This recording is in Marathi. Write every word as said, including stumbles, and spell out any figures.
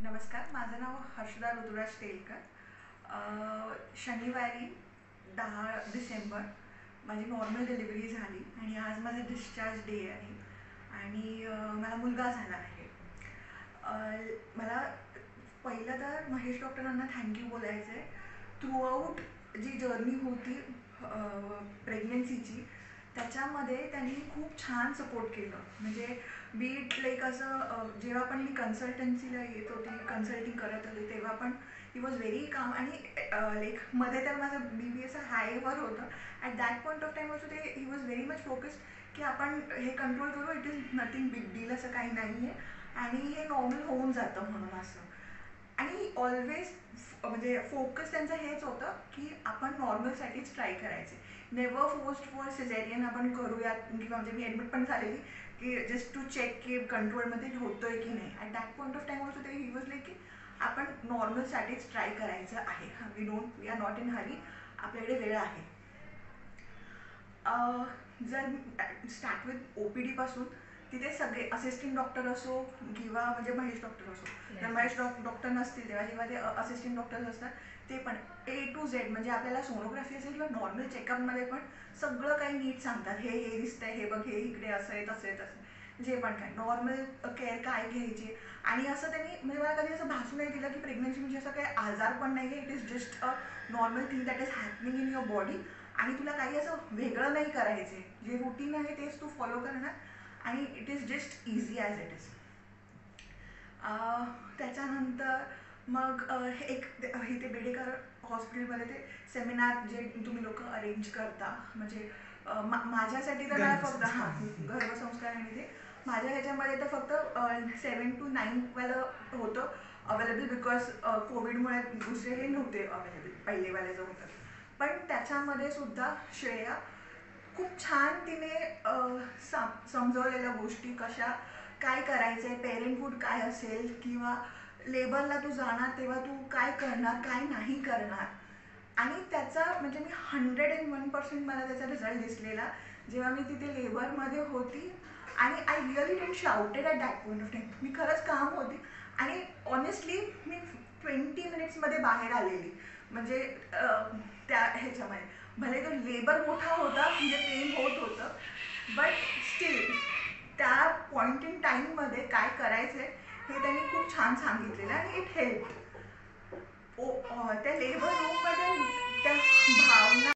नमस्कार, माझं नाव हर्षदा ऋतुराज तेलकर. अ, शनिवारी दहा डिसेंबर माझी नॉर्मल डिलिव्हरी झाली आणि आज माझा डिस्चार्ज डे आहे आणि अ, मला मुलगा झाला आहे. अ, मला पहिलं तर महेश डॉक्टरांना थँक्यू बोलायचं आहे. थ्रूआउट जी जर्नी होती प्रेग्नन्सीची, त्याच्यामध्ये त्यांनी खूप छान सपोर्ट केलं. म्हणजे बीट लाईक असं अ, जेव्हा पण मी कन्सल्टन्सीला येत होती, कन्सल्टिंग करत होते, तेव्हा पण ही वॉज व्हेरी काम आणि लाईक मध्ये तर माझं बी बी असं हायवर होतं. At that point of time also ते ही वॉज व्हेरी मच फोकस्ड की आपण हे कंट्रोल करू, it is nothing big deal, असं काही नाही आहे आणि हे नॉर्मल होऊन जातं म्हणून असं. आणि ऑलवेज म्हणजे फोकस त्यांचं हेच होतं की आपण नॉर्मलसाठीच ट्राय करायचे. नेव्हर फोर्स्ड फॉर सिझेरियन आपण करूयात, किंवा म्हणजे मी ॲडमिट पण झालेली की जस्ट टू चेक की कंट्रोलमध्ये होतोय की नाही. At that point of time also ते ही वॉज लाईक की आपण नॉर्मलसाठीच ट्राय करायचं आहे. We don't we are not in hurry, आपल्याकडे वेळ आहे. अ, जर स्टार्ट विथ ओ पी डीपासून, तिथे सगळे असिस्टंट डॉक्टर असो किंवा म्हणजे महेश डॉक्टर असो, जर महेश डॉ डॉक्टर नसतील तेव्हा जेव्हा ते असिस्टंट डॉक्टर्स असतात, ते पण ए टू झेड म्हणजे आपल्याला सोनोग्राफी असेल किंवा नॉर्मल चेकअपमध्ये पण सगळं काही नीट सांगतात. हे हे दिसतंय, हे बघ, हे इकडे असं आहे, तसं आहे, तसं जे पण काय नॉर्मल केअर काय घ्यायची. आणि असं त्यांनी म्हणजे मला कधी असं भासू नाही दिलं की प्रेग्नन्सी म्हणजे असं काही आजार पण नाही आहे. It is just a normal thing that is happening in your body आणि तुला काही असं वेगळं नाही करायचे. जे रुटीन आहे तेच तू फॉलो करणार आणि it is just easy as it is. त्याच्यानंतर मग हे एक इथे बेडेकर हॉस्पिटलमध्ये ते सेमिनार जे तुम्ही लोक अरेंज करता, म्हणजे मा माझ्यासाठी तर मला फक्त हां गर्भसंस्कार आणि ते माझ्या ह्याच्यामध्ये तर फक्त सेवन टू नाईनवालं होतं अवेलेबल, बिकॉज कोविडमुळे दुसरे हे नव्हते अवेलेबल, पहिलेवाले जो होतं. पण त्याच्यामध्ये सुद्धा श्रेया खूप छान तिने समजवलेल्या गोष्टी, कशा काय करायचं आहे, पेरेंटहूड काय असेल, किंवा लेबरला तू जाणार तेव्हा तू काय करणार, काय नाही करणार. आणि त्याचा म्हणजे मी हंड्रेड अँड वन पर्सेंट मला त्याचा रिझल्ट दिसलेला जेव्हा मी तिथे लेबरमध्ये होती. आणि I really didn't shouted at that point of time. मी खरंच काम होती आणि ऑनेस्टली मी ट्वेंटी मिनिट्समध्ये बाहेर आलेली. म्हणजे त्या ह्याच्यामध्ये भले तो लेबर मोठा होता, म्हणजे पेन होत होतं, बट स्टील त्या पॉईंट इन टाईममध्ये काय करायचं आहे हे त्यांनी खूप छान सांगितलेलं आणि इट हेल्प. ओ त्या लेबर रूममध्ये त्या भावना